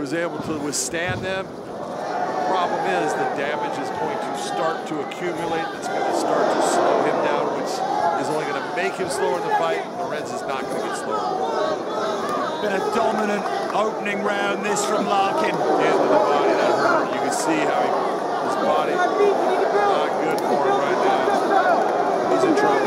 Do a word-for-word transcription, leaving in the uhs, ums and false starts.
was able to withstand them. The problem is the damage is going to start to accumulate. It's going to start to slow him down, which is only going to make him slower in the fight. Lorenz is not going to get slower. Been a dominant opening round, this from Larkin. Into the body, that hurt. You can see how he, his body not good for him right now. He's in trouble.